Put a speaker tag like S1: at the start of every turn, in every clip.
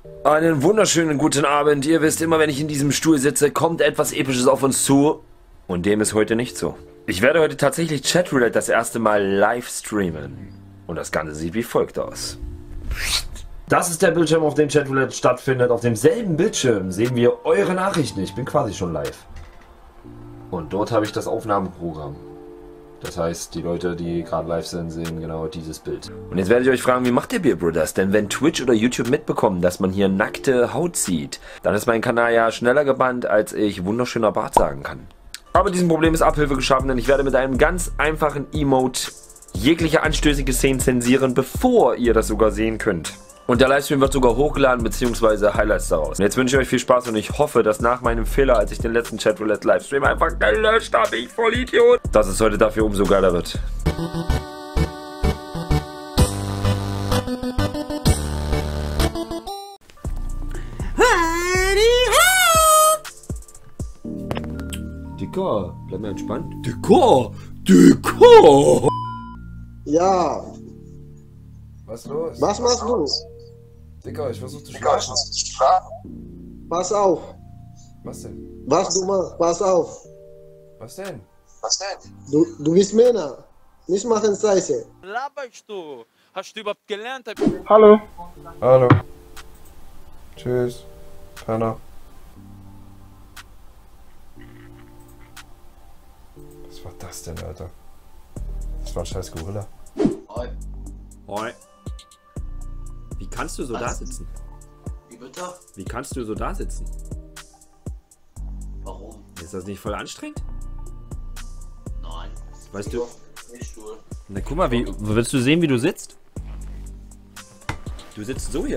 S1: Einen wunderschönen guten Abend. Ihr wisst immer, wenn ich in diesem Stuhl sitze, kommt etwas Episches auf uns zu. Und dem ist heute nicht so. Ich werde heute tatsächlich Chatroulette das erste Mal live streamen. Und das Ganze sieht wie folgt aus. Das ist der Bildschirm, auf dem Chatroulette stattfindet. Auf demselben Bildschirm sehen wir eure Nachrichten. Ich bin quasi schon live. Und dort habe ich das Aufnahmeprogramm. Das heißt, die Leute, die gerade live sind, sehen genau dieses Bild. Und jetzt werde ich euch fragen, wie macht der Beer Brothers? Denn wenn Twitch oder YouTube mitbekommen, dass man hier nackte Haut sieht, dann ist mein Kanal ja schneller gebannt, als ich wunderschöner Bart sagen kann. Aber diesem Problem ist Abhilfe geschaffen, denn ich werde mit einem ganz einfachen Emote jegliche anstößige Szenen zensieren, bevor ihr das sogar sehen könnt. Und der Livestream wird sogar hochgeladen, beziehungsweise Highlights daraus. Und jetzt wünsche ich euch viel Spaß und ich hoffe, dass nach meinem Fehler, als ich den letzten Chatroulette Livestream einfach gelöscht habe, ich voll Idiot, dass es heute dafür umso geiler wird. Dicker, bleib mal entspannt. Dicker!
S2: Ja.
S3: Was los?
S2: Was machst du?
S3: Dicker, ich versuch zu schlafen.
S2: Pass auf.
S3: Was denn?
S2: Was du machst, pass auf.
S3: Was denn?
S2: Du bist Männer. Nicht machen Scheiße.
S4: Laberst du? Hast du überhaupt gelernt?
S3: Hallo. Hallo. Tschüss. Penner. Was war das denn, Alter? Das war ein scheiß Gorilla.
S1: Hoi. Wie kannst du so da sitzen?
S5: Wie bitte?
S1: Wie kannst du so da sitzen?
S5: Warum?
S1: Ist das nicht voll anstrengend?
S5: Nein.
S1: Weißt du?
S5: Nicht Stuhl.
S1: Na guck mal, willst du sehen, wie du sitzt? Du sitzt so hier.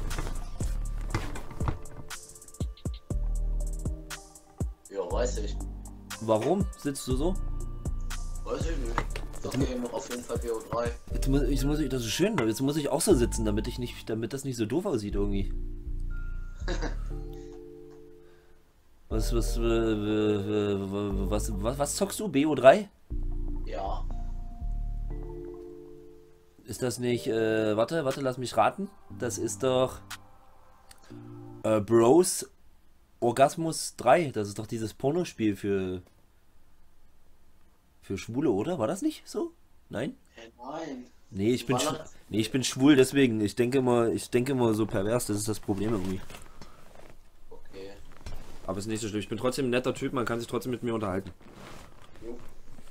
S5: Ja, weiß ich.
S1: Warum sitzt du so?
S5: Weiß ich nicht. Okay, auf jeden Fall BO3.
S1: Das ist schön, jetzt muss ich auch so sitzen, damit das nicht so doof aussieht irgendwie. Was zockst du? BO3?
S5: Ja.
S1: Ist das nicht, warte, lass mich raten. Das ist doch Bros Orgasmus 3. Das ist doch dieses Pornospiel für Schwule, oder? War das nicht so? Nein?
S5: Nein.
S1: Nee, ich bin schwul, deswegen. Ich denke immer so pervers, das ist das Problem irgendwie.
S5: Okay.
S1: Aber es ist nicht so schlimm. Ich bin trotzdem ein netter Typ, man kann sich trotzdem mit mir unterhalten.
S5: Jo.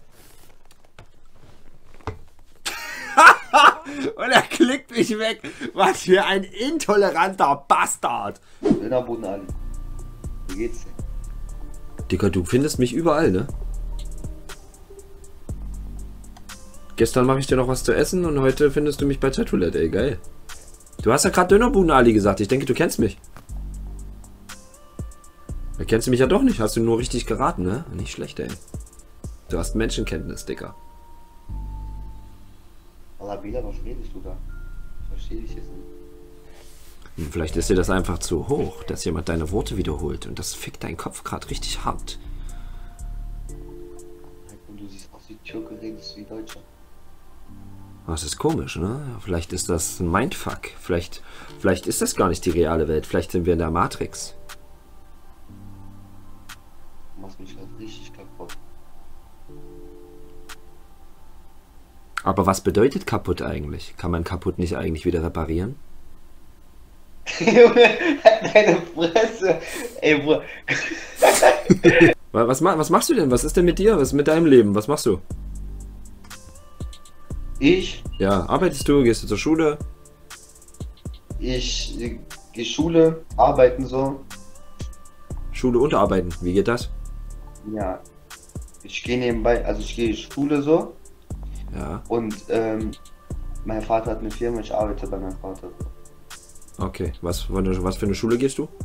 S1: Und er klickt mich weg. Was für ein intoleranter Bastard.
S6: Dönerboden Ali. Wie geht's dir?
S1: Dicker, du findest mich überall, ne? Gestern mache ich dir noch was zu essen und heute findest du mich bei Chatroulette, ey, geil. Du hast ja gerade Dönerboden Ali gesagt, ich denke, du kennst mich. Da kennst du mich ja doch nicht, hast du nur richtig geraten, ne? Nicht schlecht, ey. Du hast Menschenkenntnis, Dicker.
S6: Allah, wieder, was redest du da? Ich verstehe dich jetzt nicht.
S1: Vielleicht ist dir das einfach zu hoch, dass jemand deine Worte wiederholt und das fickt deinen Kopf gerade richtig hart.
S6: Und du siehst aus wie Türke, redest wie Deutscher.
S1: Das ist komisch, ne? Vielleicht ist das ein Mindfuck. Vielleicht ist das gar nicht die reale Welt. Vielleicht sind wir in der Matrix.
S6: Du machst mich halt richtig kaputt.
S1: Aber was bedeutet kaputt eigentlich? Kann man kaputt nicht eigentlich wieder reparieren?
S6: Junge, deine Fresse. Ey, Bruder.
S1: Was machst du denn? Was ist denn mit dir? Was ist mit deinem Leben? Was machst du?
S6: Ich
S1: Ja, arbeitest du? Gehst du zur Schule?
S6: gehe Schule, arbeiten so.
S1: Schule und arbeiten. Wie geht das?
S6: Ja. Ich gehe nebenbei, also ich gehe Schule so.
S1: Ja,
S6: Und mein Vater hat eine Firma, ich arbeite bei meinem Vater.
S1: okay. Was für eine Schule gehst du?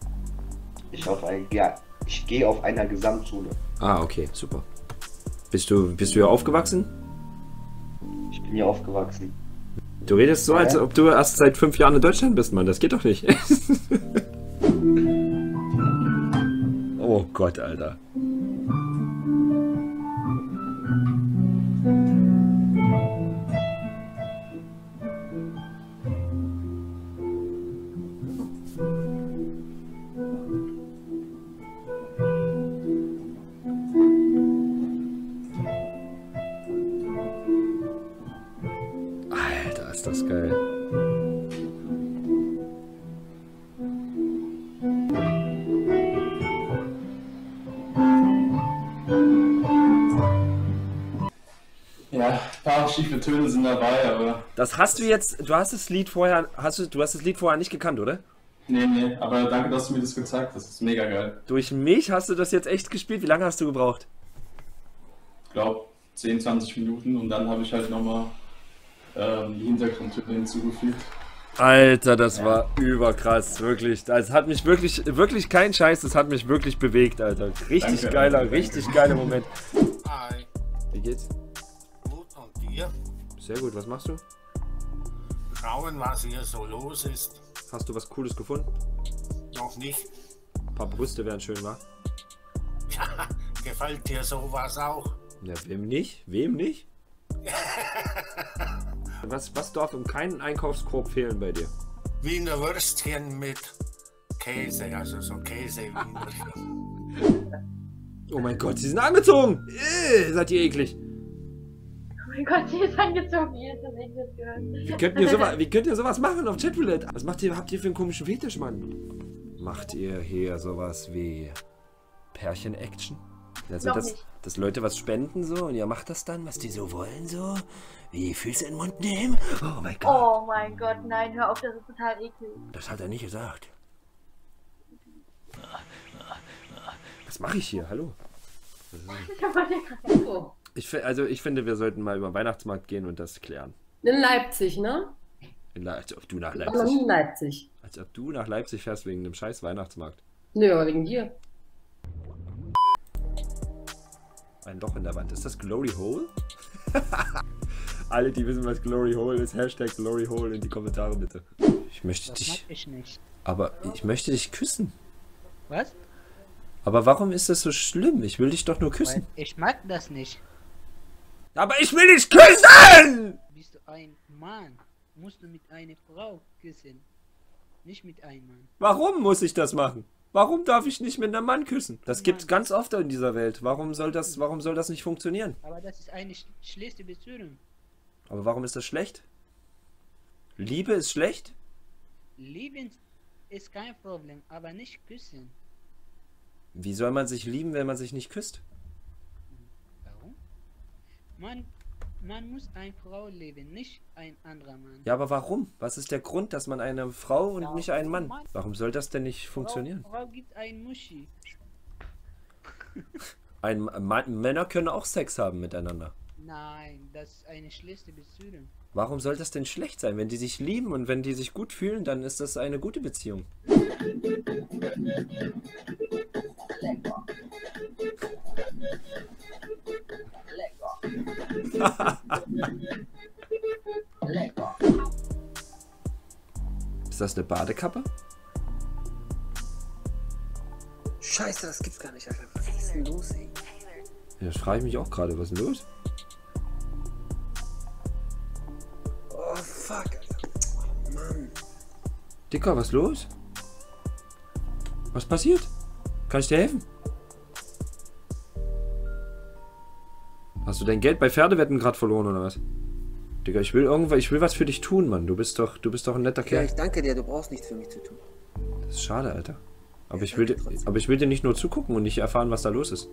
S6: Ich gehe auf einer Gesamtschule.
S1: Ah, okay, super. Bist du hier aufgewachsen?
S6: Ich bin hier aufgewachsen.
S1: Du redest so, als ob du erst seit 5 Jahren in Deutschland bist, Mann. Das geht doch nicht. Oh Gott, Alter.
S7: schiefe Töne sind dabei, aber...
S1: Das hast du jetzt, du hast das Lied vorher nicht gekannt, oder?
S7: Nee, aber danke, dass du mir das gezeigt hast. Das ist mega geil.
S1: Durch mich hast du das jetzt echt gespielt? Wie lange hast du gebraucht?
S7: Ich glaube 10, 20 Minuten und dann habe ich halt nochmal die Hintergrundtöne hinzugefügt.
S1: Alter, das war überkrass, wirklich. Das hat mich wirklich kein Scheiß, das hat mich wirklich bewegt, Alter. Richtig geiler Moment.
S8: Hi.
S1: Wie geht's?
S8: Gut, und dir?
S1: Sehr gut, was machst du?
S8: Schauen, was hier so los ist.
S1: Hast du was Cooles gefunden?
S8: Noch nicht.
S1: Ein paar Brüste wären schön, wa?
S8: Ja, gefällt dir sowas auch?
S1: Ja, wem nicht? Wem nicht? Was darf um keinen Einkaufskorb fehlen bei dir?
S8: Wiener Würstchen mit Käse, also so Käse-Wienerchen.
S1: Oh mein Gott, sie sind angezogen! Seid ihr eklig!
S9: Oh mein Gott, sie ist angezogen, ihr habt das Englisch gehört.
S1: Wie könnt ihr sowas machen auf Chatroulette? Was habt ihr für einen komischen Fetisch, Mann? Macht ihr hier sowas wie Pärchen-Action? Also, dass Leute was spenden so und ihr macht das dann, was die so wollen so? Wie Füße in den Mund nehmen? Oh mein Gott.
S9: Oh mein Gott, nein, hör auf, das ist total eklig.
S1: Das hat er nicht gesagt. Was mache ich hier? Hallo? Ich finde, wir sollten mal über den Weihnachtsmarkt gehen und das klären.
S10: In Leipzig, ne?
S1: Als ob du nach
S10: Ich war noch nie in Leipzig.
S1: Als ob du nach Leipzig fährst wegen einem scheiß Weihnachtsmarkt.
S10: Nö, aber wegen dir.
S1: Ein Loch in der Wand. Ist das Glory Hole? Alle, die wissen, was Glory Hole ist, Hashtag Glory Hole in die Kommentare bitte. Ich möchte dich...
S11: mag ich nicht.
S1: Aber ich möchte dich küssen.
S11: Was?
S1: Aber warum ist das so schlimm? Ich will dich doch nur küssen.
S11: Weil ich mag das nicht.
S1: Aber ich will dich küssen!
S11: Bist du ein Mann, musst du mit einer Frau küssen. Nicht mit einem Mann.
S1: Warum muss ich das machen? Warum darf ich nicht mit einem Mann küssen? Das gibt's ganz oft in dieser Welt. Warum soll das nicht funktionieren?
S11: Aber das ist eine schlechte Beziehung.
S1: Aber warum ist das schlecht? Liebe ist schlecht?
S11: Lieben ist kein Problem, aber nicht küssen.
S1: Wie soll man sich lieben, wenn man sich nicht küsst?
S11: Warum? Man muss eine Frau lieben, nicht ein anderer Mann.
S1: Ja, aber warum? Was ist der Grund, dass man eine Frau und nicht einen Mann? Warum soll das denn nicht funktionieren?
S11: Frau gibt ein Muschi.
S1: Männer können auch Sex haben miteinander.
S11: Nein, das ist eine schlechte Beziehung.
S1: Warum soll das denn schlecht sein? Wenn die sich lieben und wenn die sich gut fühlen, dann ist das eine gute Beziehung. Ist das eine Badekappe?
S2: Scheiße, das gibt's gar nicht, Alter. Was ist denn los, ey?
S1: Ja, das frage ich mich auch gerade. Was ist denn los?
S2: Oh, fuck, Alter. Oh, Mann.
S1: Dicker, was ist los? Was passiert? Kann ich dir helfen? Hast du dein Geld bei Pferdewetten gerade verloren oder was? Digga, ich will was für dich tun, Mann. Du bist doch ein netter Kerl.
S2: Ja, ich danke dir, du brauchst nichts für mich zu tun.
S1: Das ist schade, Alter. Aber ich will dir nicht nur zugucken und nicht erfahren, was da los ist.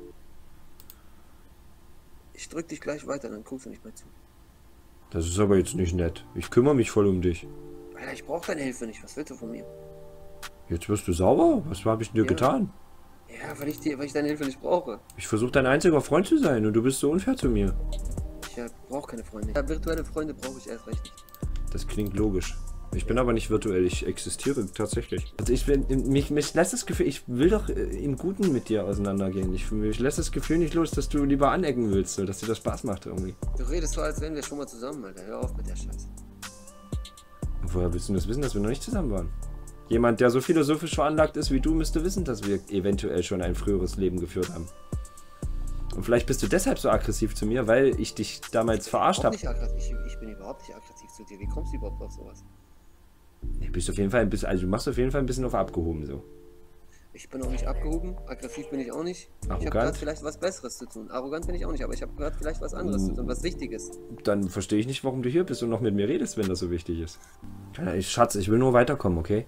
S2: Ich drück dich gleich weiter, dann guckst du nicht mehr zu.
S1: Das ist aber jetzt nicht nett. Ich kümmere mich voll um dich.
S2: Alter, ich brauche deine Hilfe nicht. Was willst du von mir?
S1: Jetzt wirst du sauer? Was habe ich denn dir getan?
S2: Ja, weil ich deine Hilfe nicht brauche.
S1: Ich versuche dein einziger Freund zu sein und du bist so unfair zu mir.
S2: Ich brauche keine Freunde. Ja, virtuelle Freunde brauche ich erst recht nicht.
S1: Das klingt logisch. Ich bin aber nicht virtuell, ich existiere tatsächlich. Also mich lässt das Gefühl, ich will doch im Guten mit dir auseinandergehen. Mich lässt das Gefühl nicht los, dass du lieber anecken willst, so, dass dir das Spaß macht irgendwie.
S2: Du redest so, als wären wir schon mal zusammen, Alter. Hör auf mit der Scheiße.
S1: Und woher willst du das wissen, dass wir noch nicht zusammen waren? Jemand, der so philosophisch veranlagt ist wie du, müsste wissen, dass wir eventuell schon ein früheres Leben geführt haben. Und vielleicht bist du deshalb so aggressiv zu mir, weil ich dich damals verarscht habe.
S2: Ich bin überhaupt nicht aggressiv zu dir. Wie kommst du überhaupt auf sowas?
S1: Du bist auf jeden Fall ein bisschen, also du machst auf jeden Fall ein bisschen auf abgehoben so.
S2: Ich bin auch nicht abgehoben, aggressiv bin ich auch nicht.
S1: Arrogant?
S2: Ich habe gerade vielleicht was Besseres zu tun. Arrogant bin ich auch nicht, aber ich habe gerade vielleicht was anderes zu tun, was Wichtiges.
S1: Dann verstehe ich nicht, warum du hier bist und noch mit mir redest, wenn das so wichtig ist. Schatz, ich will nur weiterkommen, okay?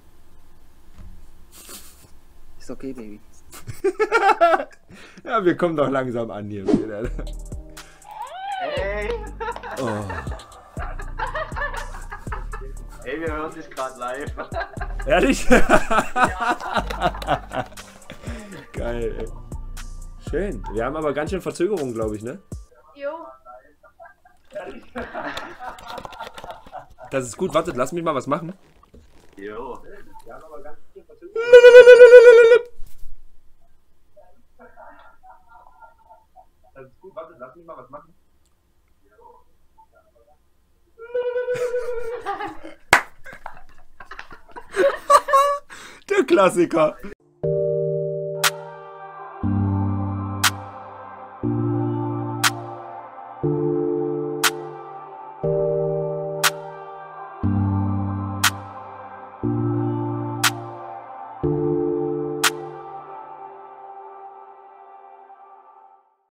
S2: Ist okay, Baby.
S1: Ja, wir kommen doch langsam an hier.
S6: Ey.
S1: Oh.
S6: Ey, wir hören dich gerade live.
S1: Ehrlich? Geil, ey. Schön. Wir haben aber ganz schön Verzögerung, glaube ich, ne?
S9: Jo.
S1: Das ist gut. Wartet, lass mich mal was machen.
S6: Jo. Wir haben aber ganz schön Verzögerung. Das ist gut. Wartet, lass mich mal was machen.
S1: Der Klassiker.